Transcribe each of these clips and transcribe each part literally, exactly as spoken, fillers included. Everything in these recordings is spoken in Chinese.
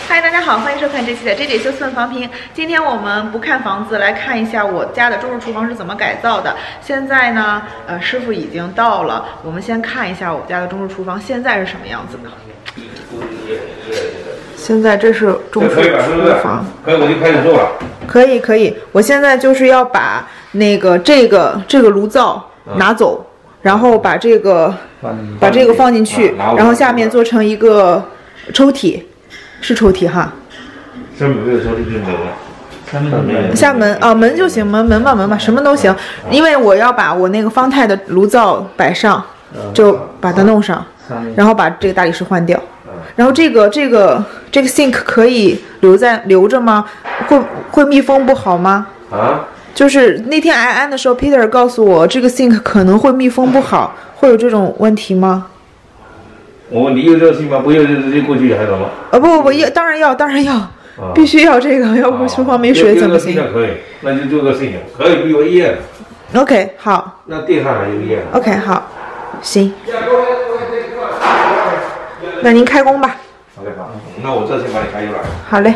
嗨，大家好，欢迎收看这期的 J J 修寸房评。今天我们不看房子，来看一下我家的中式厨房是怎么改造的。现在呢，呃，师傅已经到了，我们先看一下我们家的中式厨房现在是什么样子的。现在这是中式厨房， 可以，我就开始做了。 可以，可以。我现在就是要把那个这个这个炉灶拿走，嗯、然后把这个把这个放进去，啊、然后下面做成一个抽屉。是抽屉哈， 上面没有抽屉就没了。 下门啊，门就行，门门吧门吧，什么都行。因为我要把我那个方太的炉灶摆上，就把它弄上，然后把这个大理石换掉。然后这个这个这个 sink 可以留在留着吗？会会密封不好吗？ 啊？ 就是那天挨安的时候 ，Peter 告诉我这个 sink 可能会密封不好，会有这种问题吗？ 我问你有这个信吗？不有就直接过去还是什么？ 啊不不不，要当然要当然要，啊、必须要这个，要不厨房没水怎么行？ 可以，那就做个事情，可以不有意见。 OK 好。 那电上还有意见。 OK 好，行。那您开工吧。 OK 好，那我这先把你开出来。 好嘞。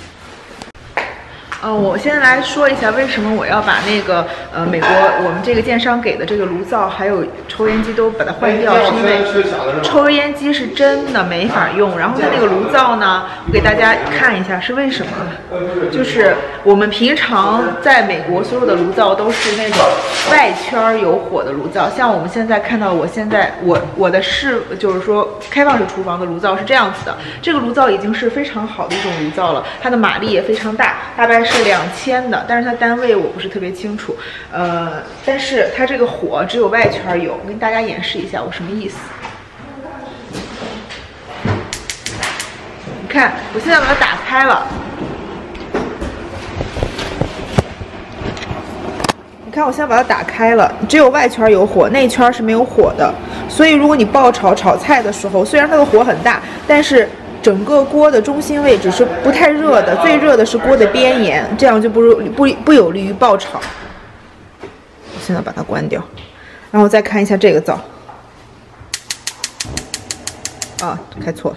呃，我先来说一下为什么我要把那个呃美国我们这个建商给的这个炉灶还有抽烟机都把它换掉，是因为抽烟机是真的没法用，然后它那个炉灶呢，我给大家看一下是为什么，就是我们平常在美国所有的炉灶都是那种外圈有火的炉灶，像我们现在看到我现在我我的室就是说开放式厨房的炉灶是这样子的，这个炉灶已经是非常好的一种炉灶了，它的马力也非常大，大概是是两千的，但是它单位我不是特别清楚，呃，但是它这个火只有外圈有，我给大家演示一下我什么意思。你看，我现在把它打开了，你看我现在把它打开了，只有外圈有火，内圈是没有火的，所以如果你爆炒炒菜的时候，虽然它的火很大，但是整个锅的中心位置是不太热的，最热的是锅的边沿，这样就不不不有利于爆炒。我现在把它关掉，然后再看一下这个灶。啊，开错了。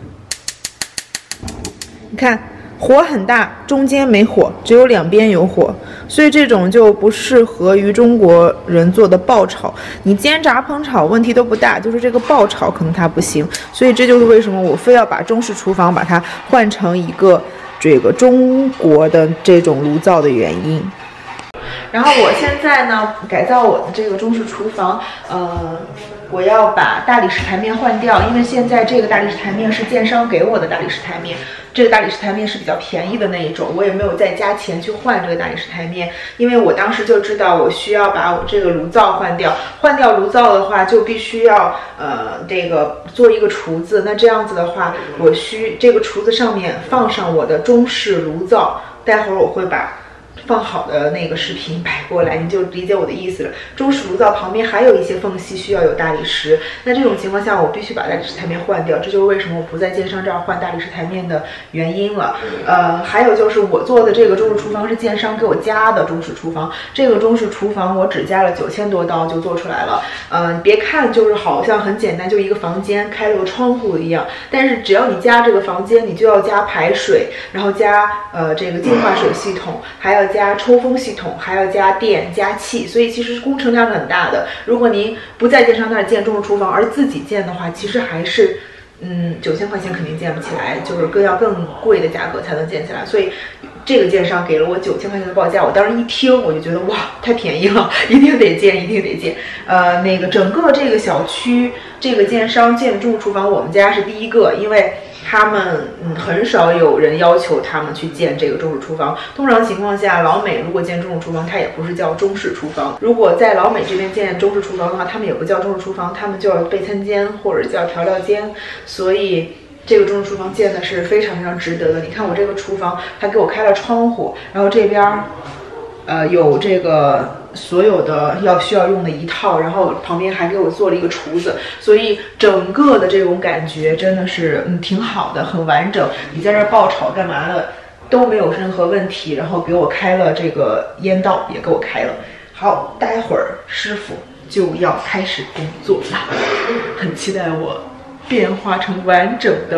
你看火很大，中间没火，只有两边有火，所以这种就不适合于中国人做的爆炒。你煎炸烹炒问题都不大，就是这个爆炒可能它不行。所以这就是为什么我非要把中式厨房把它换成一个这个中国的这种炉灶的原因。然后我现在呢改造我的这个中式厨房，呃。我要把大理石台面换掉，因为现在这个大理石台面是建商给我的大理石台面，这个大理石台面是比较便宜的那一种，我也没有再加钱去换这个大理石台面，因为我当时就知道我需要把我这个炉灶换掉，换掉炉灶的话就必须要呃这个做一个厨子，那这样子的话，我需这个厨子上面放上我的中式炉灶，待会儿我会把放好的那个视频摆过来，你就理解我的意思了。中式炉灶旁边还有一些缝隙需要有大理石，那这种情况下我必须把大理石台面换掉，这就是为什么我不在建商这儿换大理石台面的原因了。呃，还有就是我做的这个中式厨房是建商给我加的中式厨房，这个中式厨房我只加了九千多刀就做出来了。嗯、呃，别看就是好像很简单，就一个房间开了个窗户一样，但是只要你加这个房间，你就要加排水，然后加呃这个净化水系统，还要加加抽风系统，还要加电加气，所以其实工程量是很大的。如果您不在建商那儿建中式厨房，而自己建的话，其实还是嗯九千块钱肯定建不起来，就是更要更贵的价格才能建起来。所以这个建商给了我九千块钱的报价，我当时一听我就觉得哇太便宜了，一定得建，一定得建。呃，那个整个这个小区这个建商建的中式厨房，我们家是第一个，因为他们嗯很少有人要求他们去建这个中式厨房。通常情况下，老美如果建中式厨房，它也不是叫中式厨房。如果在老美这边建中式厨房的话，他们也不叫中式厨房，他们叫备餐间或者叫调料间。所以这个中式厨房建的是非常非常值得的。你看我这个厨房，它给我开了窗户，然后这边呃有这个所有的要需要用的一套，然后旁边还给我做了一个厨子，所以整个的这种感觉真的是嗯挺好的，很完整。你在这儿爆炒干嘛的都没有任何问题，然后给我开了这个烟道也给我开了。好，待会儿师傅就要开始工作了，很期待我变化成完整的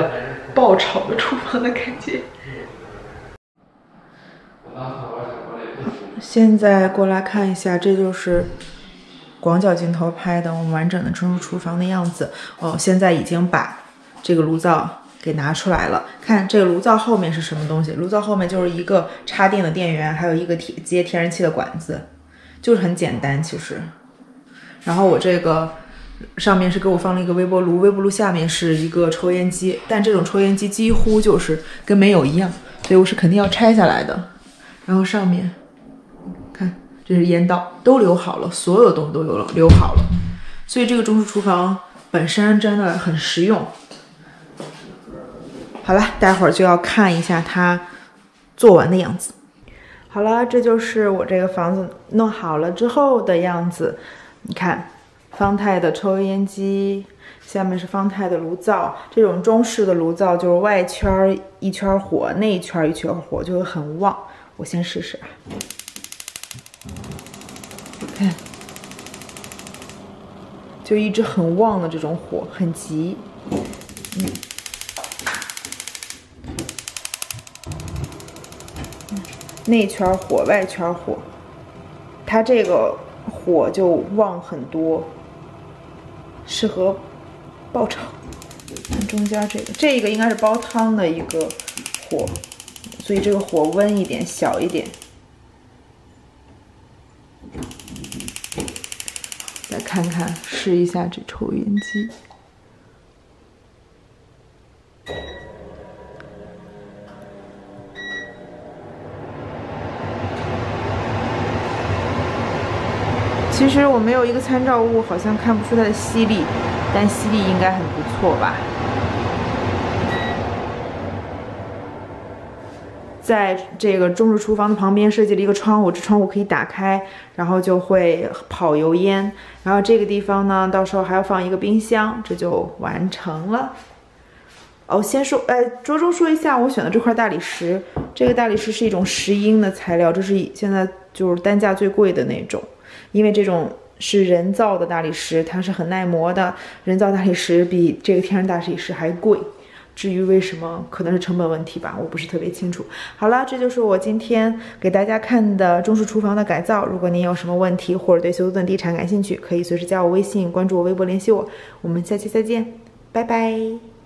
爆炒的厨房的感觉。现在过来看一下，这就是广角镜头拍的我们完整的中式厨房的样子。哦，现在已经把这个炉灶给拿出来了。看这个炉灶后面是什么东西？炉灶后面就是一个插电的电源，还有一个铁接天然气的管子，就是很简单其实。然后我这个上面是给我放了一个微波炉，微波炉下面是一个抽烟机，但这种抽烟机几乎就是跟没有一样，所以我是肯定要拆下来的。然后上面看，这是烟道，都留好了，所有东西都有了留好了，所以这个中式厨房本身真的很实用。好了，待会儿就要看一下它做完的样子。好了，这就是我这个房子弄好了之后的样子。你看，方太的抽烟机，下面是方太的炉灶。这种中式的炉灶就是外圈一圈火，内圈一圈火，就会很旺。我先试试啊，看，就一直很旺的这种火，很急。嗯。内圈火，外圈火，它这个火就旺很多，适合爆炒。看中间这个，这个应该是煲汤的一个火，所以这个火温一点，小一点。再看看，试一下这抽烟机。其实我没有一个参照物，好像看不出它的吸力，但吸力应该很不错吧。在这个中式厨房的旁边设计了一个窗户，这窗户可以打开，然后就会跑油烟。然后这个地方呢，到时候还要放一个冰箱，这就完成了。哦，先说，呃，着重说一下我选的这块大理石，这个大理石是一种石英的材料，这是现在就是单价最贵的那种。因为这种是人造的大理石，它是很耐磨的。人造大理石比这个天然大理石还贵，至于为什么，可能是成本问题吧，我不是特别清楚。好了，这就是我今天给大家看的中式厨房的改造。如果您有什么问题，或者对休斯顿地产感兴趣，可以随时加我微信，关注我微博联系我。我们下期再见，拜拜。